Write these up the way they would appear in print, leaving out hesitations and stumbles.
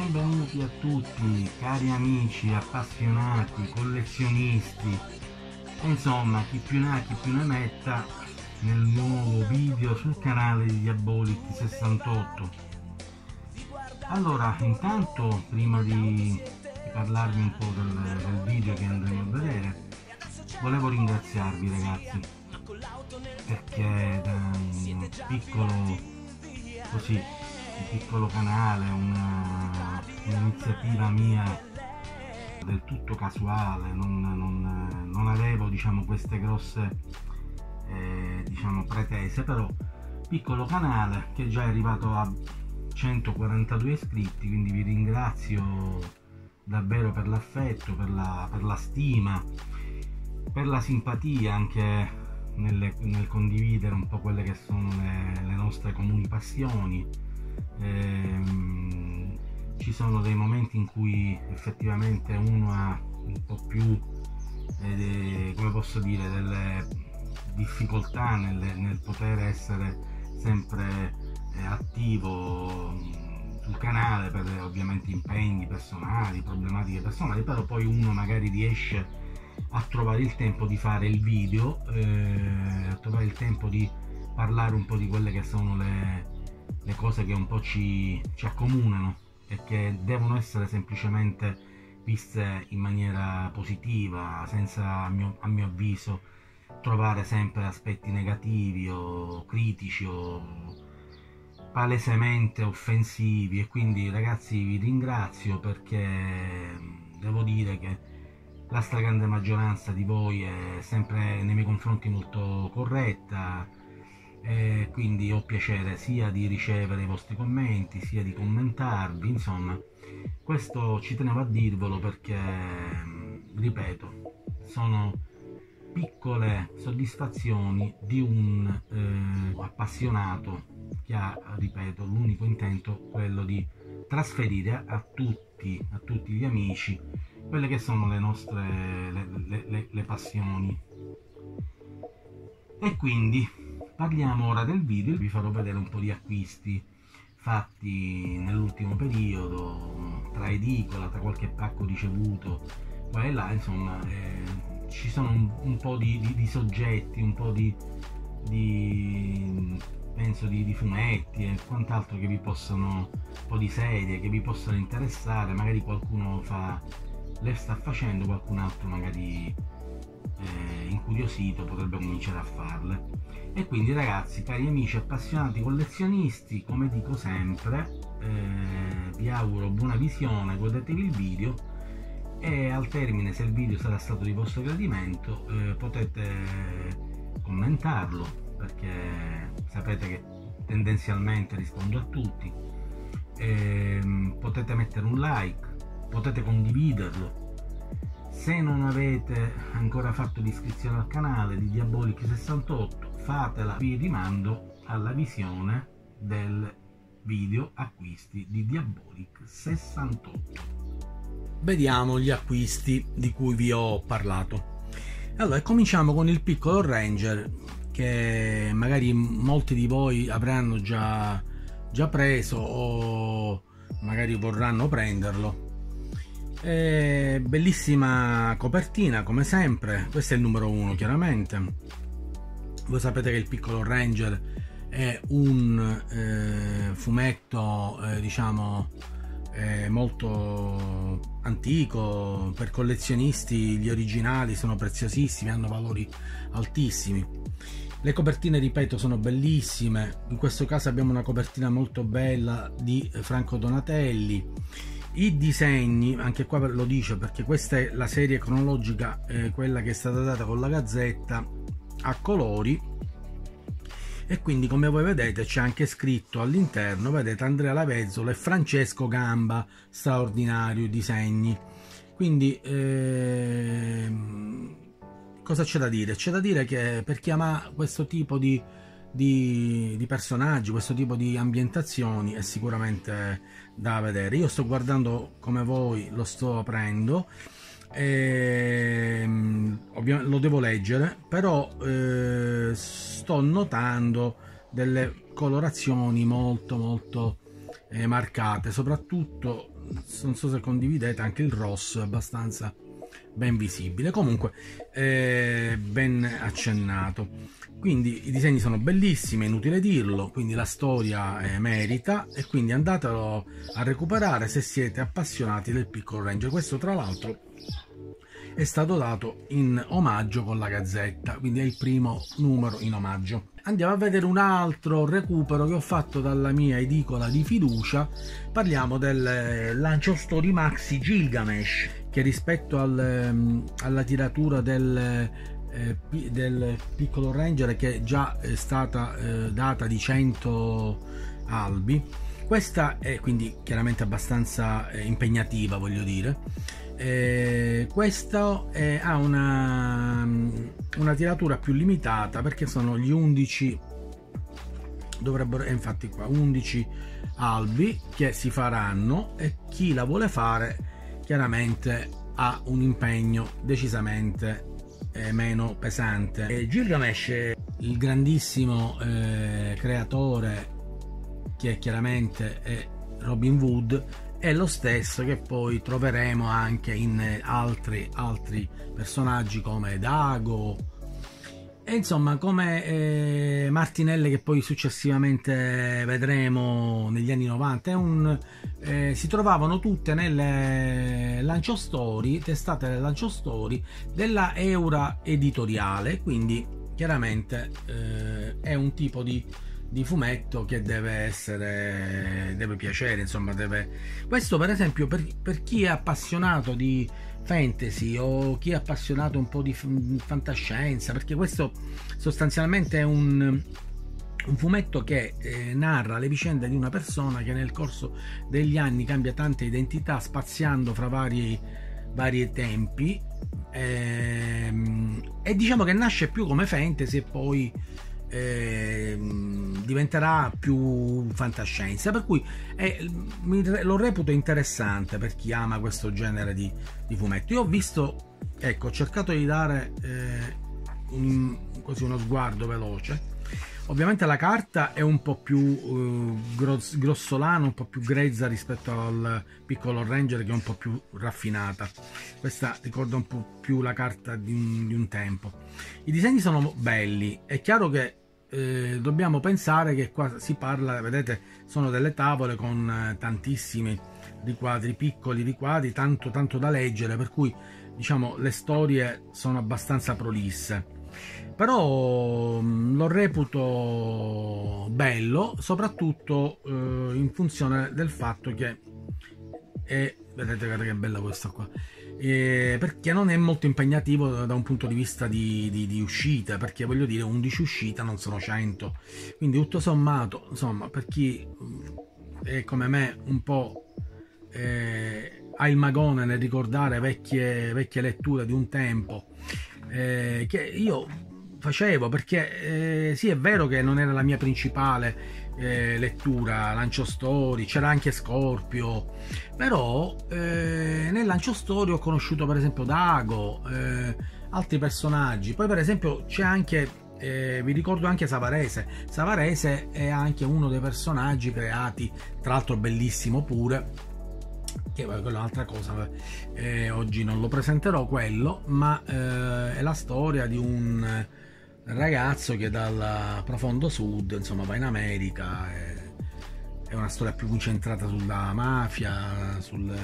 Benvenuti a tutti, cari amici, appassionati, collezionisti, e insomma chi più ne ha chi più ne metta nel nuovo video sul canale di Diabolic 68. Allora, intanto prima di parlarvi un po' del video che andremo a vedere, volevo ringraziarvi ragazzi, perché da un piccolo canale, un'iniziativa mia del tutto casuale, non avevo queste grosse pretese, però piccolo canale che già è arrivato a 142 iscritti, quindi vi ringrazio davvero per l'affetto, per la stima, per la simpatia anche nel condividere un po' quelle che sono le nostre comuni passioni. Ci sono dei momenti in cui effettivamente uno ha un po' più come posso dire, delle difficoltà nel poter essere sempre attivo sul canale per ovviamente impegni personali, problematiche personali, però poi uno magari riesce a trovare il tempo di fare il video, a trovare il tempo di parlare un po' di quelle che sono le cose che un po' ci accomunano e che devono essere semplicemente viste in maniera positiva, senza a mio avviso trovare sempre aspetti negativi o critici o palesemente offensivi. E quindi ragazzi vi ringrazio, perché devo dire che la stragrande maggioranza di voi è sempre nei miei confronti molto corretta, e quindi ho piacere sia di ricevere i vostri commenti sia di commentarvi. Insomma, questo ci tenevo a dirvelo perché, ripeto, sono piccole soddisfazioni di un appassionato che ha, ripeto, l'unico intento quello di trasferire a tutti gli amici quelle che sono le nostre le passioni. E quindi parliamo ora del video. Vi farò vedere un po' di acquisti fatti nell'ultimo periodo, tra edicola, tra qualche pacco ricevuto qua e là. Insomma, ci sono un po' di soggetti, un po' penso di fumetti e quant'altro che vi possono, un po' di serie che vi possono interessare. Magari qualcuno le sta facendo, qualcun altro magari incuriosito potrebbe cominciare a farle. E quindi ragazzi, cari amici appassionati collezionisti, come dico sempre, vi auguro buona visione, godetevi il video e al termine, se il video sarà stato di vostro gradimento, potete commentarlo, perché sapete che tendenzialmente rispondo a tutti. Potete mettere un like, potete condividerlo. Se non avete ancora fatto l'iscrizione al canale di Diabolic 68, fatela. Vi rimando alla visione del video acquisti di Diabolic 68. Vediamo gli acquisti di cui vi ho parlato. Allora, cominciamo con il piccolo Ranger, che magari molti di voi avranno già preso o magari vorranno prenderlo. Bellissima copertina come sempre. Questo è il numero 1, chiaramente. Voi sapete che il piccolo Ranger è un fumetto diciamo molto antico. Per collezionisti gli originali sono preziosissimi, hanno valori altissimi. Le copertine, ripeto, sono bellissime. In questo caso abbiamo una copertina molto bella di Franco Donatelli. I disegni, anche qua lo dice perché questa è la serie cronologica, quella che è stata data con la Gazzetta a colori, e quindi come voi vedete c'è anche scritto all'interno, vedete, Andrea Lavezzola e Francesco Gamba, straordinario disegni. Quindi cosa c'è da dire? C'è da dire che per chi ama questo tipo di personaggi, questo tipo di ambientazioni, è sicuramente da vedere. Io sto guardando come voi, lo sto aprendo, ovviamente lo devo leggere, però sto notando delle colorazioni molto marcate, soprattutto non so se condividete, anche il rosso è abbastanza ben visibile, comunque ben accennato. Quindi i disegni sono bellissimi, è inutile dirlo, quindi la storia merita, e quindi andatelo a recuperare se siete appassionati del Piccolo Ranger. Questo tra l'altro è stato dato in omaggio con la Gazzetta, quindi è il primo numero in omaggio. Andiamo a vedere un altro recupero che ho fatto dalla mia edicola di fiducia. Parliamo del Lancio Story Maxi Gilgamesh, che rispetto alla tiratura del Piccolo Ranger, che già è stata data di 100 albi, questa è quindi chiaramente abbastanza impegnativa, voglio dire. Questo ha una tiratura più limitata, perché sono gli 11, dovrebbero, infatti qua 11 albi che si faranno, e chi la vuole fare chiaramente ha un impegno decisamente meno pesante. Gilgamesh, il grandissimo creatore, che chiaramente è Robin Wood, è lo stesso che poi troveremo anche in altri personaggi come Dago, e insomma come Martinelli, che poi successivamente vedremo negli anni 90. Si trovavano tutte nelle Lancio Story, testate del Lancio Story della Eura Editoriale, quindi chiaramente è un tipo di fumetto che deve piacere, insomma, questo per esempio per chi è appassionato di fantasy o chi è appassionato un po' di fantascienza, perché questo sostanzialmente è un fumetto che narra le vicende di una persona che nel corso degli anni cambia tante identità, spaziando fra vari tempi, e diciamo che nasce più come fantasy e poi diventerà più fantascienza, per cui lo reputo interessante per chi ama questo genere di fumetto. Io ho visto, ecco, ho cercato di dare così uno sguardo veloce. Ovviamente la carta è un po' più grossolana, un po' più grezza rispetto al Piccolo Ranger, che è un po' più raffinata. Questa ricorda un po' più la carta di un tempo. I disegni sono belli, è chiaro che dobbiamo pensare che qua si parla, vedete, sono delle tavole con tantissimi riquadri, piccoli riquadri, tanto da leggere, per cui diciamo le storie sono abbastanza prolisse. Però lo reputo bello, soprattutto in funzione del fatto che vedete che bella questa qua, perché non è molto impegnativo da un punto di vista di uscite, perché voglio dire 11 uscite non sono 100, quindi tutto sommato, insomma, per chi è come me un po' ha il magone nel ricordare vecchie letture di un tempo, che io facevo, perché sì, è vero che non era la mia principale lettura Lancio Story, c'era anche Scorpio, però nel Lancio Story ho conosciuto per esempio Dago, altri personaggi, poi per esempio c'è anche vi ricordo anche Savarese è anche uno dei personaggi creati, tra l'altro bellissimo pure, che quella è un'altra cosa, oggi non lo presenterò quello, ma è la storia di un ragazzo che dal profondo sud, insomma, va in America. È una storia più concentrata sulla mafia,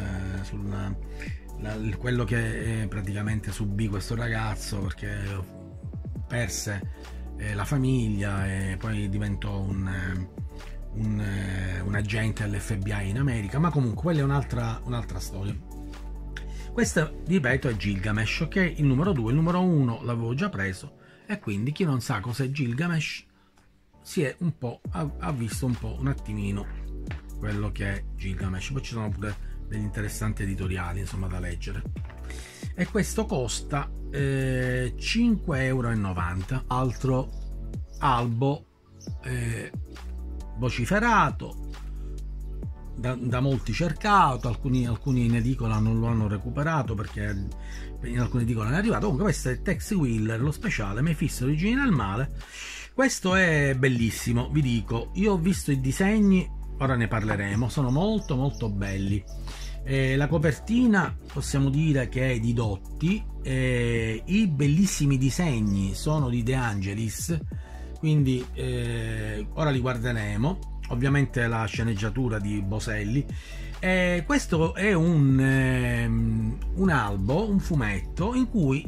quello che praticamente subì questo ragazzo, perché perse la famiglia e poi diventò un agente dell'FBI in America. Ma comunque quella è un'altra storia. Questa, ripeto, è Gilgamesh, ok? Il numero 2, il numero 1 l'avevo già preso, e quindi chi non sa cos'è Gilgamesh ha visto un po' un attimino quello che è Gilgamesh. Poi ci sono pure degli interessanti editoriali, insomma, da leggere, e questo costa 5,90 €. Altro albo vociferato, da molti cercato, alcuni in edicola non lo hanno recuperato perché in alcune edicola non è arrivato. Comunque questo è Tex Willer, lo speciale Mephisto origini del male. Questo è bellissimo, vi dico, io ho visto i disegni, ora ne parleremo, sono molto belli. La copertina possiamo dire che è di Dotti, i bellissimi disegni sono di De Angelis, quindi ora li guarderemo. Ovviamente la sceneggiatura di Boselli. Questo è un albo, un fumetto in cui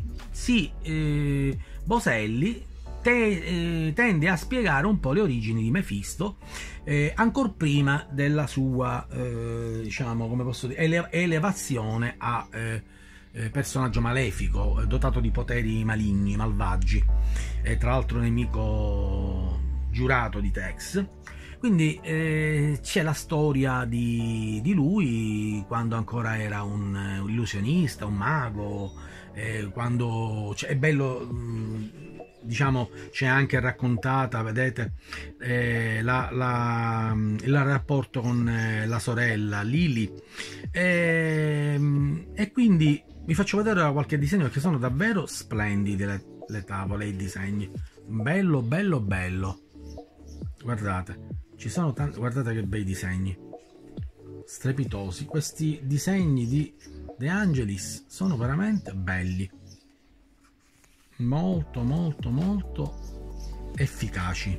Boselli tende a spiegare un po' le origini di Mefisto, ancor prima della sua diciamo, come posso dire, elevazione a personaggio malefico, dotato di poteri maligni, malvagi, tra l'altro nemico giurato di Tex. Quindi c'è la storia di lui quando ancora era un illusionista, un mago, quando è bello, diciamo, c'è anche raccontata, vedete, il rapporto con la sorella Lily, e quindi vi faccio vedere qualche disegno perché sono davvero splendidi le tavole e i disegni, bello bello bello, guardate. Ci sono tanti, guardate che bei disegni, strepitosi. Questi disegni di De Angelis sono veramente belli, molto molto molto efficaci,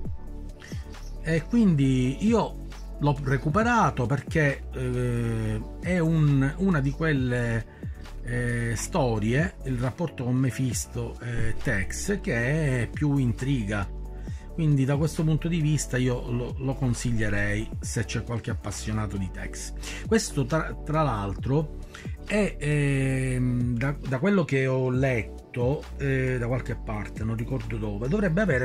e quindi io l'ho recuperato perché è una di quelle storie, il rapporto con Mefisto e Tex, che è più intriga. Quindi da questo punto di vista io lo consiglierei se c'è qualche appassionato di Tex. Questo tra l'altro è da quello che ho letto da qualche parte, non ricordo dove, dovrebbe avere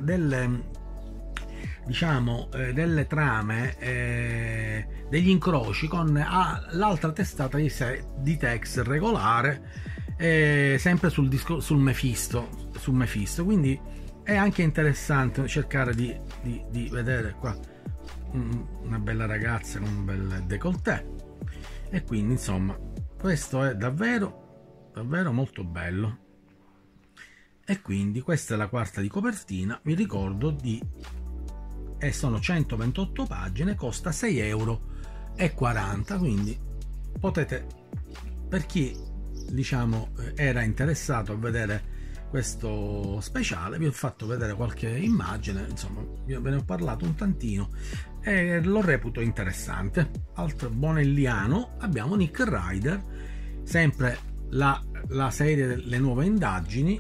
diciamo delle trame, degli incroci con l'altra testata di Tex regolare, sempre sul Mefisto, quindi è anche interessante cercare di vedere qua una bella ragazza con un bel décolleté, e quindi insomma questo è davvero davvero molto bello. E quindi questa è la quarta di copertina, vi ricordo sono 128 pagine, costa 6,40 €, quindi potete, per chi diciamo era interessato a vedere questo speciale, vi ho fatto vedere qualche immagine, insomma ve ne ho parlato un tantino e lo reputo interessante. Altro bonelliano, abbiamo Nick Rider, sempre la serie delle nuove indagini,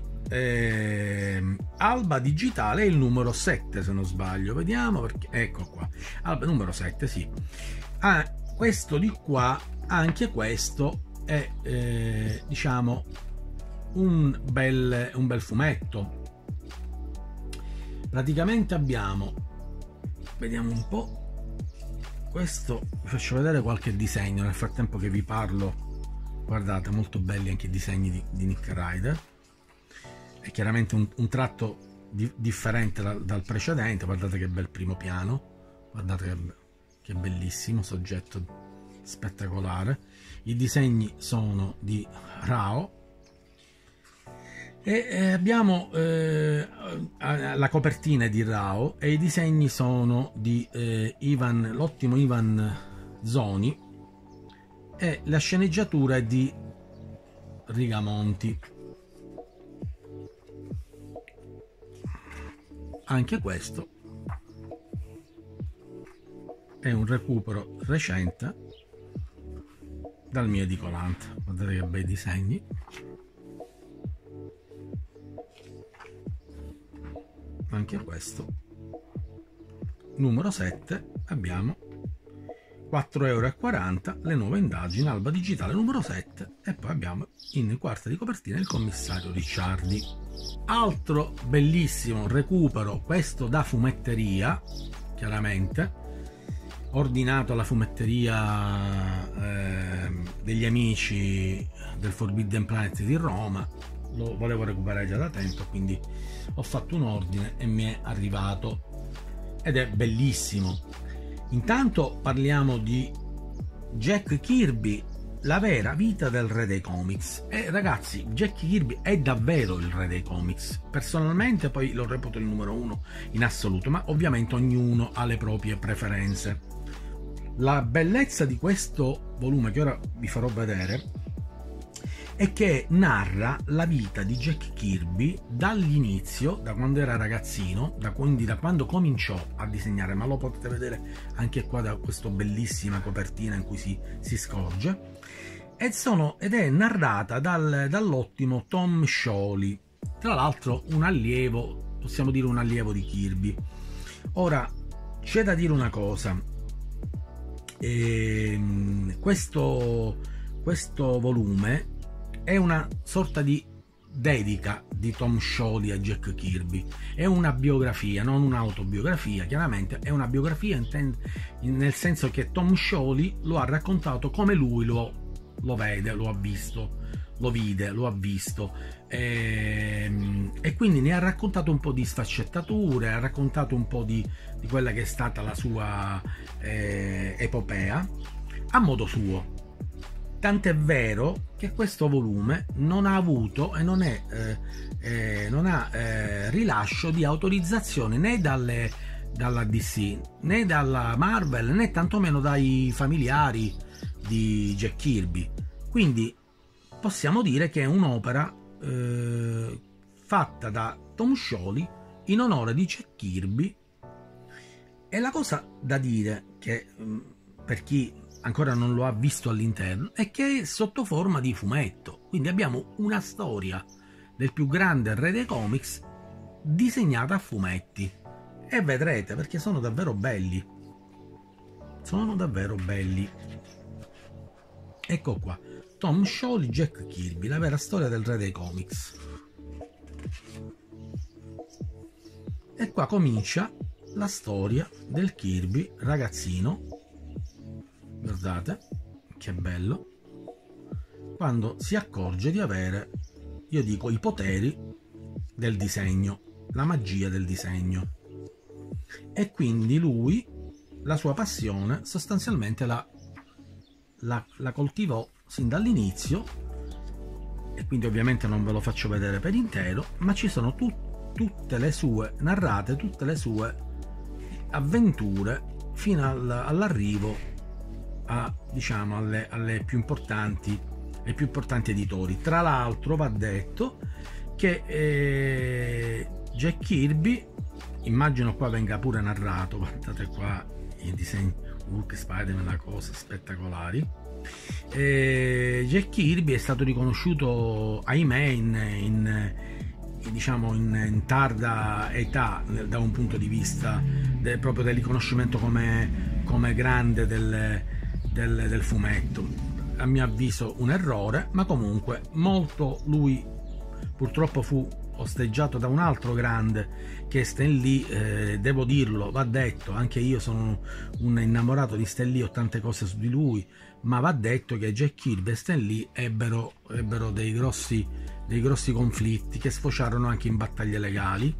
Alba Digitale, il numero 7 se non sbaglio, vediamo perché, ecco qua, Alba numero 7, sì. Questo di qua, anche questo è diciamo un bel fumetto. Praticamente vediamo un po', questo vi faccio vedere qualche disegno nel frattempo che vi parlo. Guardate, molto belli anche i disegni di Nick Rider, è chiaramente un tratto differente dal precedente. Guardate che bel primo piano, guardate che bellissimo soggetto, spettacolare. I disegni sono di Rao, e abbiamo la copertina è di Rao e i disegni sono di l'ottimo Ivan Zoni, e la sceneggiatura è di Rigamonti. Anche questo è un recupero recente dal mio edicolante. Guardate che bei disegni. Anche questo numero 7, abbiamo 4,40 €, le nuove indagini, Alba Digitale numero 7, e poi abbiamo in quarta di copertina il commissario Ricciardi. Altro bellissimo recupero, questo da fumetteria, chiaramente ordinato alla fumetteria degli amici del Forbidden Planet di Roma. Lo volevo recuperare già da tempo, quindi ho fatto un ordine e mi è arrivato ed è bellissimo. Intanto parliamo di Jack Kirby, la vera vita del re dei comics. E ragazzi, Jack Kirby è davvero il re dei comics. Personalmente poi lo reputo il numero 1 in assoluto, ma ovviamente ognuno ha le proprie preferenze. La bellezza di questo volume, che ora vi farò vedere, è che narra la vita di Jack Kirby dall'inizio, da quando era ragazzino, quindi da quando cominciò a disegnare, ma lo potete vedere anche qua da questa bellissima copertina in cui si scorge, ed è narrata dall'ottimo Tom Scioli, tra l'altro un allievo, possiamo dire un allievo di Kirby. Ora c'è da dire una cosa, questo volume è una sorta di dedica di Tom Scioli a Jack Kirby, è una biografia, non un'autobiografia, chiaramente è una biografia nel senso che Tom Scioli lo ha raccontato come lui lo vede, lo ha visto, lo vide, lo ha visto, e quindi ne ha raccontato un po' di sfaccettature, ha raccontato un po' di quella che è stata la sua epopea a modo suo. Tant'è vero che questo volume non ha avuto e non ha rilascio di autorizzazione né dalla DC né dalla Marvel né tantomeno dai familiari di Jack Kirby. Quindi possiamo dire che è un'opera fatta da Tom Scioli in onore di Jack Kirby. E la cosa da dire, che per chi ancora non lo ha visto all'interno, è che è sotto forma di fumetto, quindi abbiamo una storia del più grande re dei comics disegnata a fumetti, e vedrete, perché sono davvero belli, ecco qua, Tom Scioli, Jack Kirby, la vera storia del re dei comics. E qua comincia la storia del Kirby ragazzino. Guardate che bello, quando si accorge di avere, io dico, i poteri del disegno, la magia del disegno, e quindi lui la sua passione sostanzialmente la coltivò sin dall'inizio, e quindi ovviamente non ve lo faccio vedere per intero, ma ci sono tutte le sue narrate, tutte le sue avventure fino all'arrivo diciamo alle più importanti editori. Tra l'altro va detto che Jack Kirby, immagino qua venga pure narrato, guardate qua i disegni Hulk, Spider-Man, la cosa spettacolari. Jack Kirby è stato riconosciuto, ahimè, diciamo in tarda età, da un punto di vista proprio del riconoscimento come grande del fumetto. A mio avviso un errore, ma comunque molto. Lui purtroppo fu osteggiato da un altro grande che è Stan Lee, devo dirlo, va detto, anche io sono un innamorato di Stan Lee, ho tante cose su di lui, ma va detto che Jack Kirby e Stan Lee ebbero dei grossi conflitti che sfociarono anche in battaglie legali,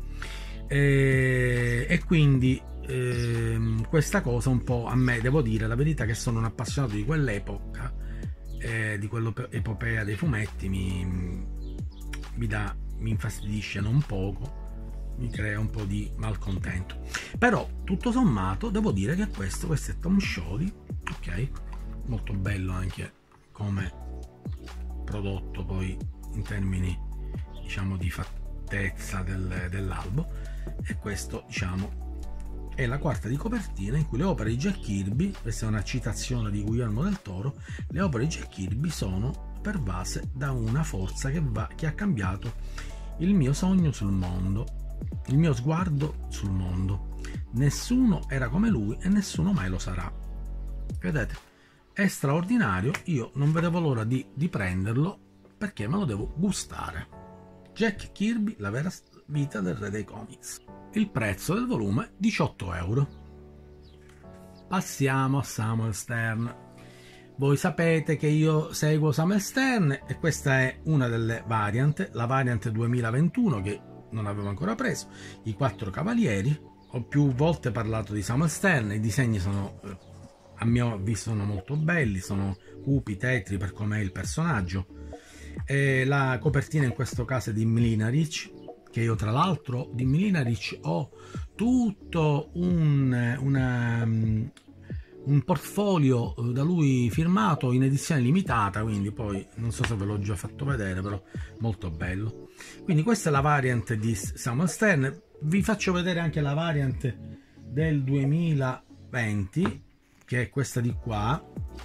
e quindi questa cosa un po' a me, devo dire la verità, che sono un appassionato di quell'epoca, di quell'epopea dei fumetti, mi infastidisce non poco, mi crea un po' di malcontento. Però tutto sommato devo dire che questo è Tom Scioli, ok, molto bello anche come prodotto, poi in termini diciamo di fattezza dell'albo. E questo diciamo è la quarta di copertina, in cui le opere di Jack Kirby, questa è una citazione di Guillermo del Toro, le opere di Jack Kirby sono pervase da una forza che ha cambiato il mio sogno sul mondo, il mio sguardo sul mondo. Nessuno era come lui e nessuno mai lo sarà. Vedete? È straordinario, io non vedevo l'ora di prenderlo, perché me lo devo gustare. Jack Kirby, la vera vita del re dei comics. Il prezzo del volume 18 euro. Passiamo a Samuel Stern. Voi sapete che io seguo Samuel Stern e questa è una delle variant, la variant 2021 che non avevo ancora preso, i 4 cavalieri. Ho più volte parlato di Samuel Stern, i disegni sono, a mio avviso, sono molto belli, sono cupi, tetri per com'è il personaggio. La copertina in questo caso è di Mlinaric, che io tra l'altro di Mlinaric ho tutto un un portfolio da lui firmato in edizione limitata, quindi poi non so se ve l'ho già fatto vedere, però molto bello. Quindi questa è la variant di Samuel Stern. Vi faccio vedere anche la variant del 2020, che è questa di qua.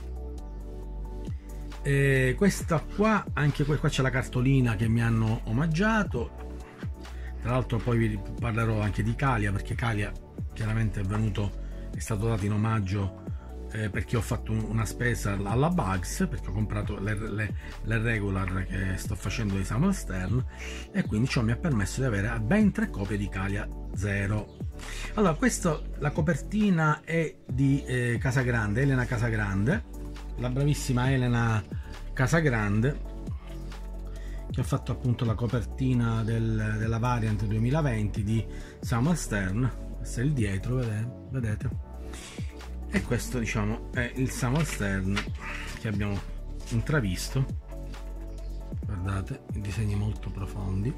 Questa qua, anche qua c'è la cartolina che mi hanno omaggiato. Tra l'altro poi vi parlerò anche di Calia, perché Calia chiaramente è stato dato in omaggio perché ho fatto una spesa alla Bugs, perché ho comprato le regular che sto facendo di Samuel Stern, e quindi ciò mi ha permesso di avere ben 3 copie di Calia 0. Allora, la copertina è di Casagrande, Elena Casagrande, la bravissima Elena Casagrande, che ha fatto appunto la copertina della variant 2020 di Samuel Stern. Questo è il dietro, vedete? E questo, diciamo, è il Samuel Stern che abbiamo intravisto. Guardate, i disegni molto profondi.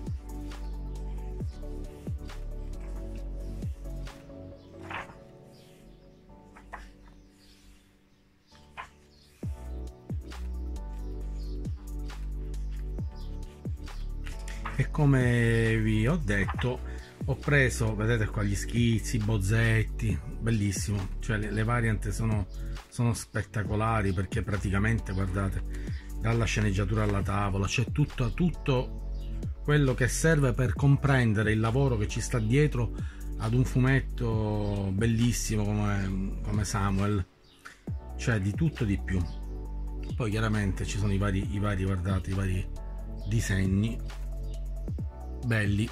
E come vi ho detto, ho preso, vedete qua gli schizzi, i bozzetti, bellissimo, cioè le variant sono spettacolari, perché praticamente, guardate, dalla sceneggiatura alla tavola c'è tutto quello che serve per comprendere il lavoro che ci sta dietro ad un fumetto bellissimo come Samuel, cioè di tutto di più. Poi chiaramente ci sono i vari guardate, i vari disegni belli.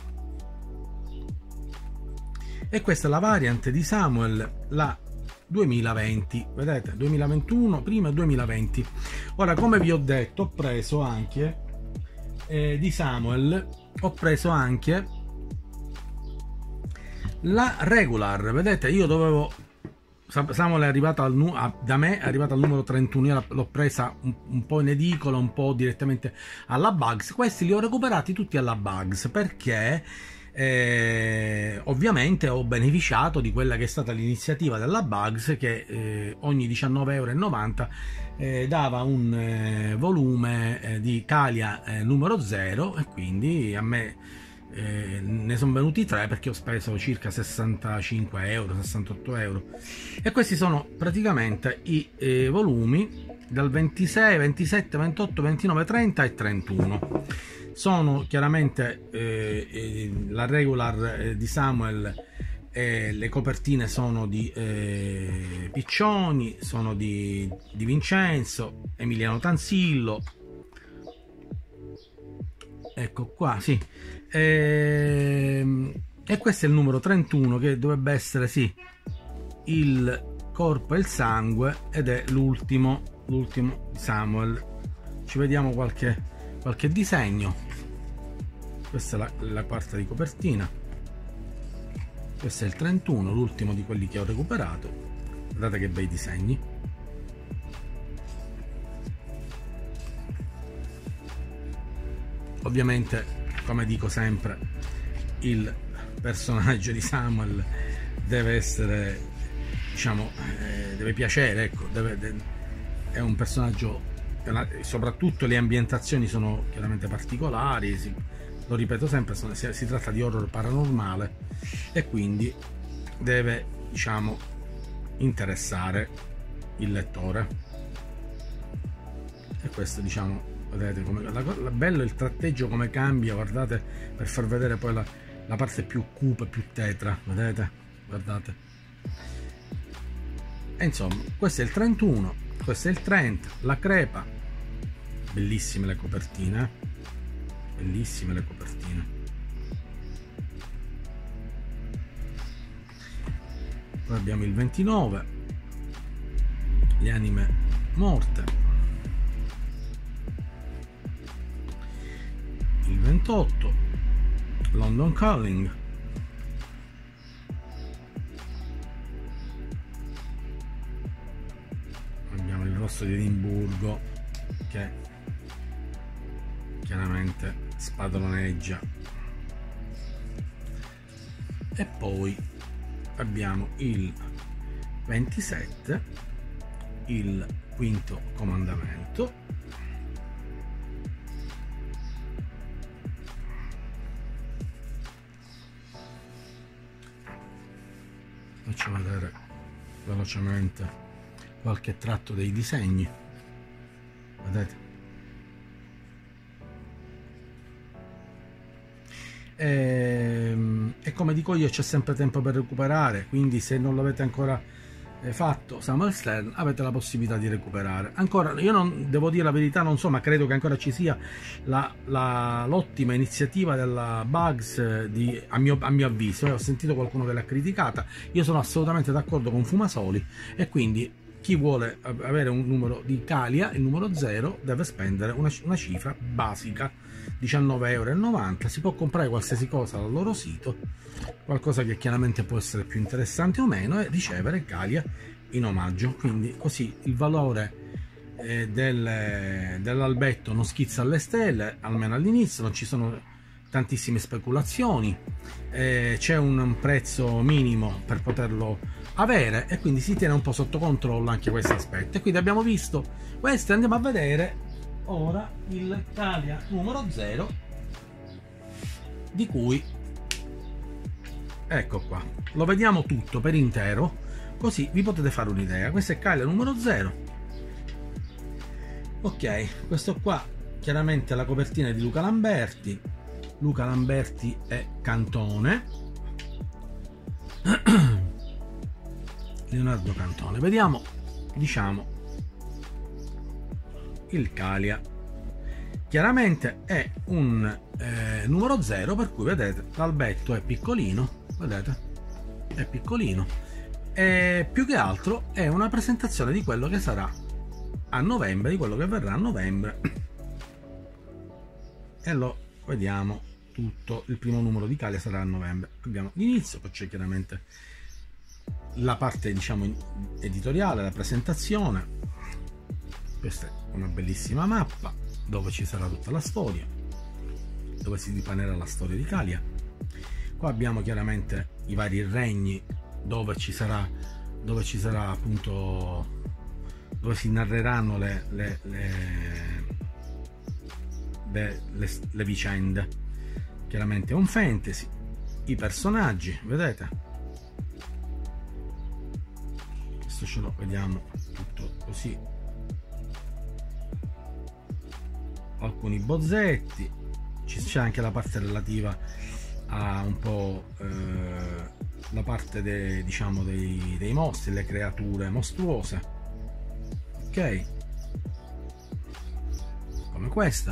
E questa è la variant di Samuel, la 2020, vedete, 2021 prima e 2020. Ora, come vi ho detto, ho preso anche di Samuel, ho preso anche la regular, vedete, io dovevo, Samuel è arrivata da me è arrivata al numero 31, io l'ho presa un po' in edicola, un po' direttamente alla Bugs. Questi li ho recuperati tutti alla Bugs, perché ovviamente ho beneficiato di quella che è stata l'iniziativa della Bugs, che ogni 19,90 € dava un volume di Calia numero 0, e quindi a me ne sono venuti 3, perché ho speso circa 65 €, 68 €, e questi sono praticamente i volumi dal 26, 27, 28, 29, 30 e 31. Sono chiaramente la regular di Samuel, le copertine sono di Piccioni, sono di Vincenzo, Emiliano Tansillo, ecco qua, sì. E questo è il numero 31, che dovrebbe essere, sì, il corpo e il sangue, ed è l'ultimo Samuel. Ci vediamo qualche disegno. Questa è la quarta di copertina, questo è il 31, l'ultimo di quelli che ho recuperato. Guardate che bei disegni. Ovviamente, come dico sempre, il personaggio di Samuel deve essere, diciamo, deve piacere, ecco, è un personaggio, soprattutto le ambientazioni sono chiaramente particolari, lo ripeto sempre, si tratta di horror paranormale, e quindi deve, diciamo, interessare il lettore. E questo, diciamo, vedete come bello il tratteggio, come cambia, guardate, per far vedere poi la parte più cupa, più tetra, vedete, guardate. E insomma, questo è il 31, questo è il 30, la crepa, bellissime le copertine, bellissime le copertine. Poi abbiamo il 29, le anime morte, il 28, London Calling, abbiamo il rosso di Edimburgo, che chiaramente spadroneggia, e poi abbiamo il 27, il quinto comandamento. Faccio vedere velocemente qualche tratto dei disegni, vedete. E come dico io, c'è sempre tempo per recuperare, quindi se non l'avete ancora fatto Samuel Stern, avete la possibilità di recuperare. Ancora, io non devo dire la verità, non so, ma credo che ancora ci sia l'ottima iniziativa della Bugs, a mio avviso. Ho sentito qualcuno che l'ha criticata, io sono assolutamente d'accordo con Fumasoli, e quindi chi vuole avere un numero di Calia, il numero 0, deve spendere una cifra basica, 19,90 €. Si può comprare qualsiasi cosa dal loro sito, qualcosa che chiaramente può essere più interessante o meno, e ricevere Calia in omaggio. Quindi così il valore dell'albetto non schizza alle stelle, almeno all'inizio, non ci sono tantissime speculazioni, c'è un prezzo minimo per poterlo avere, e quindi si tiene un po' sotto controllo anche questo aspetto. E quindi abbiamo visto questo, andiamo a vedere ora il Calia numero 0, di cui, ecco qua, lo vediamo tutto per intero, così vi potete fare un'idea. Questo è Calia numero 0. Ok, questo qua chiaramente la copertina è di Luca Lamberti. Luca Lamberti è Cantone. Leonardo Cantone. Vediamo, diciamo, il Calia. Chiaramente è un numero 0, per cui vedete l'albetto è piccolino, vedete, è piccolino, e più che altro è una presentazione di quello che sarà a novembre, di quello che verrà a novembre, e lo vediamo tutto. Il primo numero di Calia sarà a novembre. Abbiamo l'inizio, poi c'è chiaramente la parte, diciamo, editoriale, la presentazione. Questa è una bellissima mappa dove ci sarà tutta la storia, dove si dipanerà la storia di Calia. Qua abbiamo chiaramente i vari regni, dove ci sarà appunto, dove si narreranno le vicende. Chiaramente è un fantasy, i personaggi, vedete, questo ce lo vediamo tutto così, alcuni bozzetti, c'è anche la parte relativa a un po' la parte diciamo dei mostri, le creature mostruose, ok, come questa.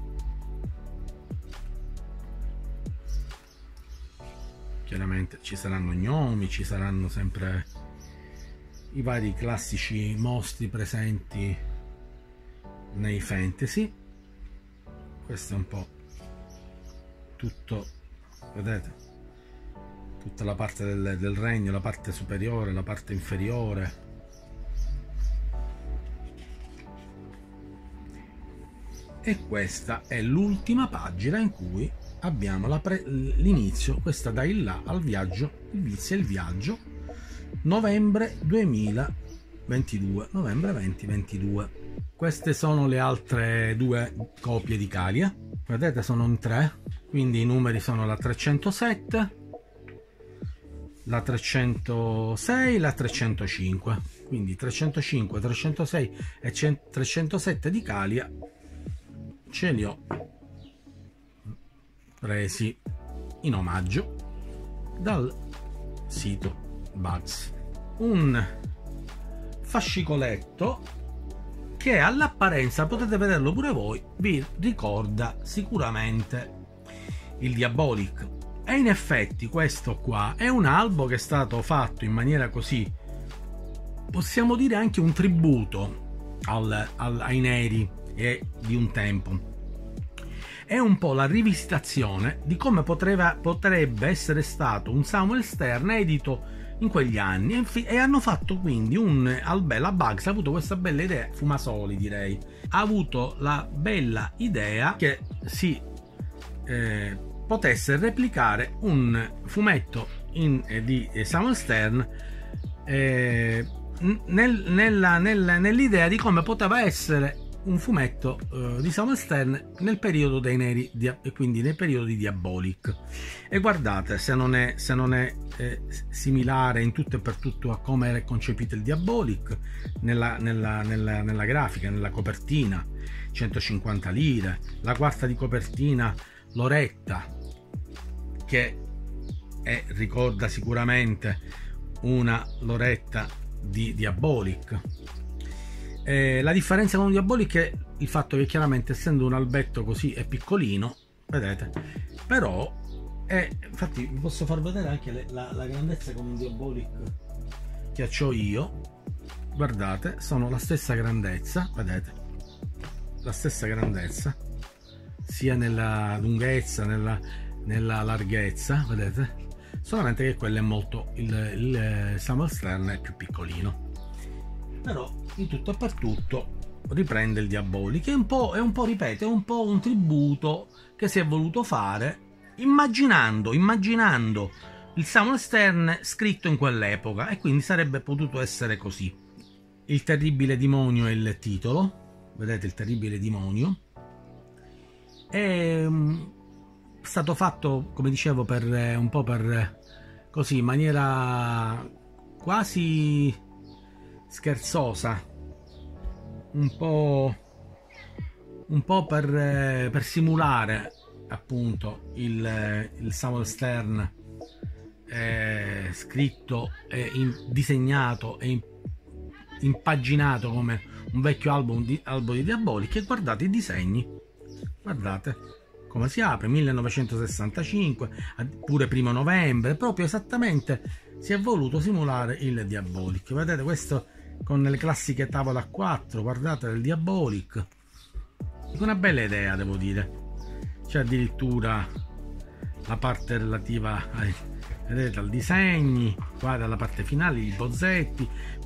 Chiaramente ci saranno gnomi, ci saranno sempre i vari classici mostri presenti nei fantasy. Questo è un po' tutto, vedete, tutta la parte del regno, la parte superiore, la parte inferiore. E questa è l'ultima pagina in cui abbiamo l'inizio. Questa da il là al viaggio, inizia il viaggio, novembre 2022, novembre 2022. Queste sono le altre due copie di Calia, vedete, sono in 3, quindi i numeri sono la 307, la 306, la 305, quindi 305, 306 e 307 di Calia ce li ho presi in omaggio dal sito Bugs. Un fascicoletto che all'apparenza, potete vederlo pure voi, vi ricorda sicuramente il Diabolic, e in effetti questo qua è un albo che è stato fatto in maniera così, possiamo dire anche un tributo ai neri e di un tempo. È un po' la rivisitazione di come potrebbe essere stato un Samuel Stern edito in quegli anni, e hanno fatto quindi la Bugs ha avuto questa bella idea, Fumasoli direi, ha avuto la bella idea che si potesse replicare un fumetto di Samuel Stern nell'idea di come poteva essere un fumetto di Samuel Stern nel periodo dei neri, e quindi nel periodo di Diabolic. E guardate, se non è similare in tutto e per tutto a come era concepito il Diabolic nella grafica, nella copertina, 150 lire, la quarta di copertina Loretta, che ricorda sicuramente una Loretta di Diabolic. La differenza con un Diabolic è il fatto che chiaramente, essendo un albetto così, è piccolino, vedete, però infatti vi posso far vedere anche la grandezza con un Diabolic che ho io. Guardate, sono la stessa grandezza, vedete, la stessa grandezza sia nella lunghezza, nella larghezza, vedete, solamente che quello è molto, il Samuel Stern è più piccolino. Però in tutto e per tutto riprende il Diabolic, che è un po', ripeto, è un po' un tributo che si è voluto fare immaginando il Samuel Stern scritto in quell'epoca, e quindi sarebbe potuto essere così. Il terribile demonio è il titolo, vedete, il terribile demonio. È stato fatto, come dicevo, per un po' per così, in maniera quasi scherzosa, un po' per simulare appunto il Samuel Stern scritto e disegnato e impaginato come un vecchio album di Diabolic. E guardate i disegni, guardate come si apre, 1965, pure 1° novembre, proprio esattamente si è voluto simulare il Diabolic. Vedete, questo con le classiche tavole a 4, guardate, del Diabolic, una bella idea, devo dire. C'è addirittura la parte relativa vedete, al disegni, guarda la parte finale, i bozzetti,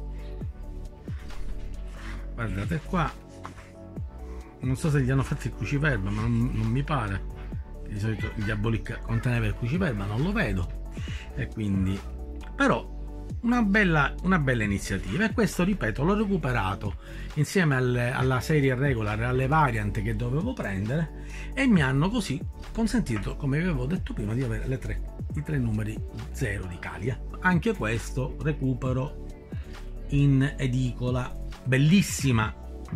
guardate qua. Non so se gli hanno fatto il cruciverba, ma non mi pare. Di solito il Diabolic conteneva il cruciverba, non lo vedo, e quindi, però una bella iniziativa. E questo, ripeto, l'ho recuperato insieme alla serie regular e alle variant che dovevo prendere, e mi hanno così consentito, come vi avevo detto prima, di avere i tre numeri 0 di Calia. Anche questo recupero in edicola, bellissima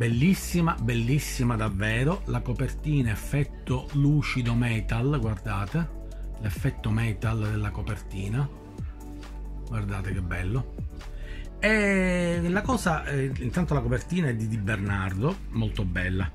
davvero. La copertina effetto lucido metal, guardate l'effetto metal della copertina, guardate che bello. E la cosa, intanto la copertina è di Bernardo, molto bella.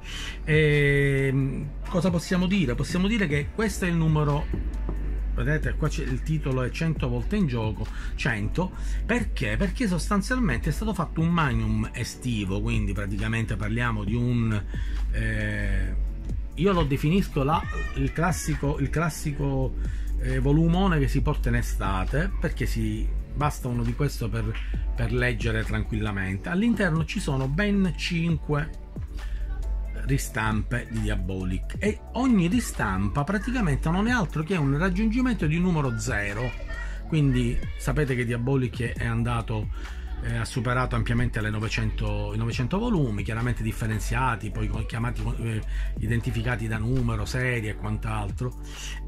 Cosa possiamo dire? Possiamo dire che questo è il numero, vedete qua c'è il titolo, è 100 volte in gioco, 100, perché sostanzialmente è stato fatto un magnum estivo, quindi praticamente parliamo di un io lo definisco il classico volumone che si porta in estate, perché basta uno di questo per leggere tranquillamente. All'interno ci sono ben 5 ristampe di Diabolic, e ogni ristampa praticamente non è altro che un raggiungimento di un numero 0. Quindi sapete che Diabolic è andato, ha superato ampiamente i 900 volumi, chiaramente differenziati, poi chiamati, identificati da numero, serie e quant'altro.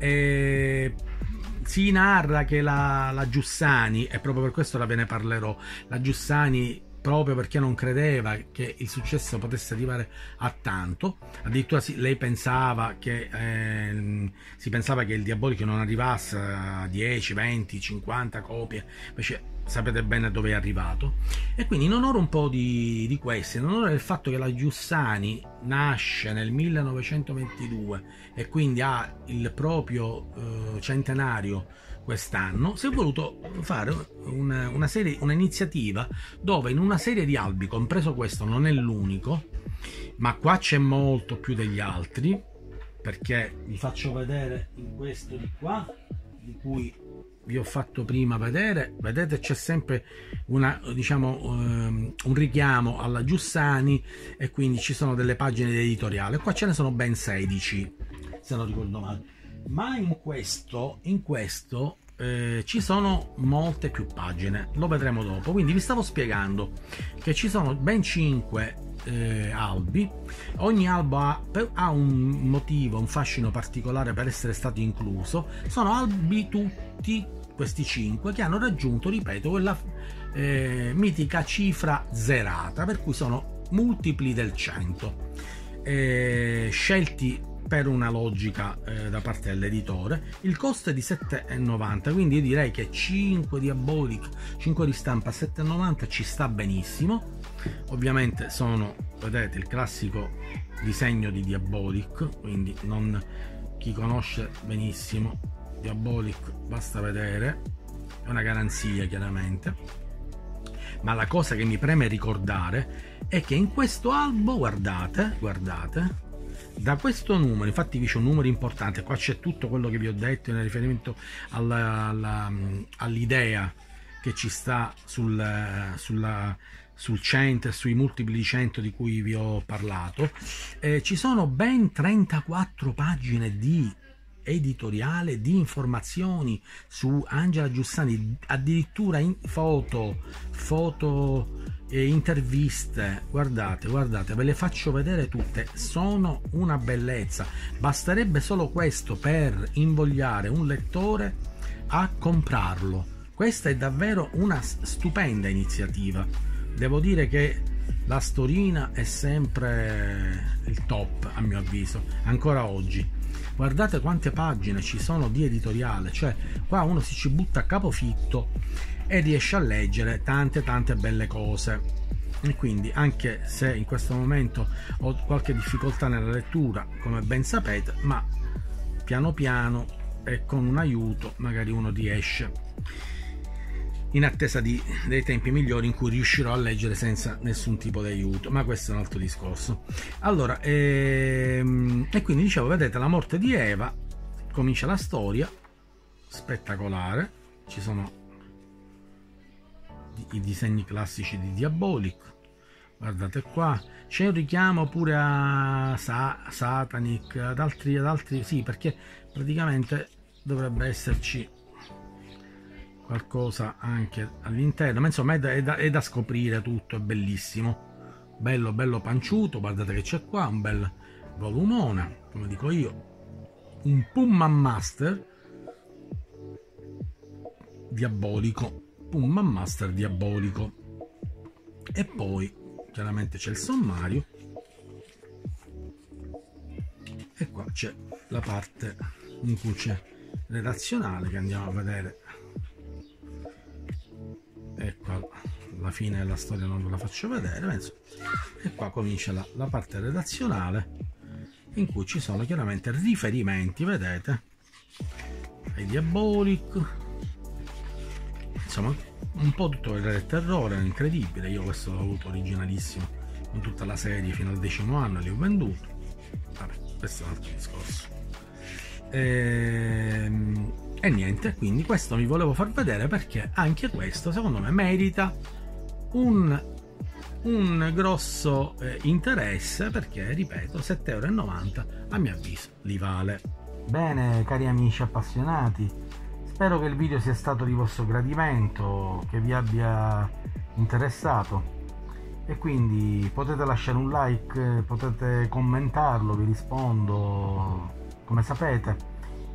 Si narra che la Giussani, e proprio per questo ve ne parlerò, la Giussani, proprio perché non credeva che il successo potesse arrivare a tanto, addirittura lei pensava che si pensava che il Diabolic non arrivasse a 10, 20, 50 copie, invece sapete bene dove è arrivato. E quindi, in onore un po' di questo, in onore del fatto che la Giussani nasce nel 1922 e quindi ha il proprio centenario quest'anno, si è voluto fare un'iniziativa dove in una serie di albi, compreso questo, non è l'unico, ma qua c'è molto più degli altri, perché vi faccio vedere in questo di qua, di cui vi ho fatto prima vedere, vedete c'è sempre un richiamo alla Giussani, e quindi ci sono delle pagine di editoriale. Qua ce ne sono ben 16, se non ricordo male. Ma in questo ci sono molte più pagine, lo vedremo dopo. Quindi vi stavo spiegando che ci sono ben 5 albi. Ogni albo ha un motivo, un fascino particolare per essere stato incluso. Sono albi tutti questi 5 che hanno raggiunto, ripeto, quella mitica cifra zerata, per cui sono multipli del 100, scelti per una logica da parte dell'editore. Il costo è di 7,90, quindi io direi che 5 Diabolic, 5 di stampa a 7,90 ci sta benissimo. Ovviamente sono, vedete, il classico disegno di Diabolic, quindi non, chi conosce benissimo Diabolic basta vedere, è una garanzia chiaramente. Ma la cosa che mi preme ricordare è che in questo albo, guardate, da questo numero, infatti vi c'è un numero importante, qua c'è tutto quello che vi ho detto in riferimento all'idea che ci sta sul 100 e sui multipli di 100 di cui vi ho parlato. Ci sono ben 34 pagine di editoriale, di informazioni su Angela Giussani, addirittura in foto e interviste. Guardate, ve le faccio vedere tutte, sono una bellezza. Basterebbe solo questo per invogliare un lettore a comprarlo. Questa è davvero una stupenda iniziativa. Devo dire che la Storina è sempre il top, a mio avviso, ancora oggi. Guardate quante pagine ci sono di editoriale, cioè qua uno si ci butta a capofitto e riesce a leggere tante belle cose. E quindi, anche se in questo momento ho qualche difficoltà nella lettura, come ben sapete, ma piano piano e con un aiuto magari uno riesce, in attesa dei tempi migliori in cui riuscirò a leggere senza nessun tipo di aiuto, ma questo è un altro discorso. Allora, e quindi dicevo, vedete, la morte di Eva, comincia la storia spettacolare, ci sono i disegni classici di Diabolic, guardate qua, c'è un richiamo pure a Satanic, ad altri, sì, perché praticamente dovrebbe esserci qualcosa anche all'interno, ma insomma è da scoprire tutto, è bellissimo, bello panciuto. Guardate che c'è qua un bel volumone, come dico io, un Pullman Master diabolico, e poi chiaramente c'è il sommario e qua c'è la parte in cui c'è redazionale che andiamo a vedere. Ecco, alla fine della storia non ve la faccio vedere, e qua comincia la parte redazionale in cui ci sono chiaramente riferimenti, vedete, ai Diabolic, insomma un po' tutto il terrore, è incredibile. Io questo l'ho avuto originalissimo con tutta la serie fino al 10° anno, li ho venduti. Vabbè, questo è un altro discorso. E niente, quindi questo vi volevo far vedere perché anche questo secondo me merita un grosso interesse, perché ripeto, 7,90 € a mio avviso li vale. Bene, cari amici appassionati, spero che il video sia stato di vostro gradimento, che vi abbia interessato, e quindi potete lasciare un like, potete commentarlo, vi rispondo come sapete,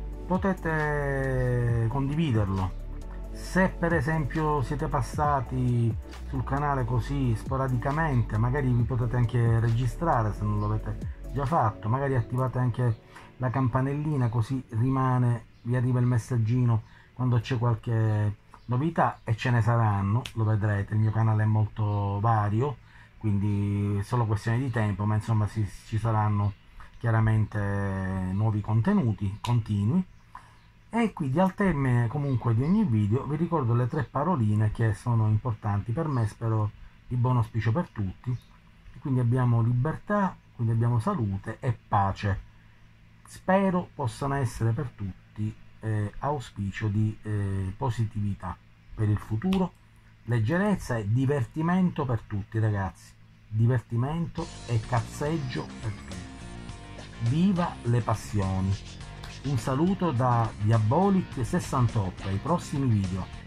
potete condividerlo. Se per esempio siete passati sul canale così sporadicamente, magari vi potete anche registrare se non lo avete già fatto, magari attivate anche la campanellina, così vi arriva il messaggino quando c'è qualche novità, e ce ne saranno, lo vedrete. Il mio canale è molto vario, quindi è solo questione di tempo, ma insomma ci saranno chiaramente nuovi contenuti continui. E quindi al termine comunque di ogni video vi ricordo le 3 paroline che sono importanti per me, spero di buon auspicio per tutti. Quindi abbiamo libertà, quindi abbiamo salute e pace. Spero possano essere per tutti auspicio di positività per il futuro, leggerezza e divertimento per tutti, ragazzi. Divertimento e cazzeggio per tutti. Viva le passioni! Un saluto da Diabolic68, ai prossimi video.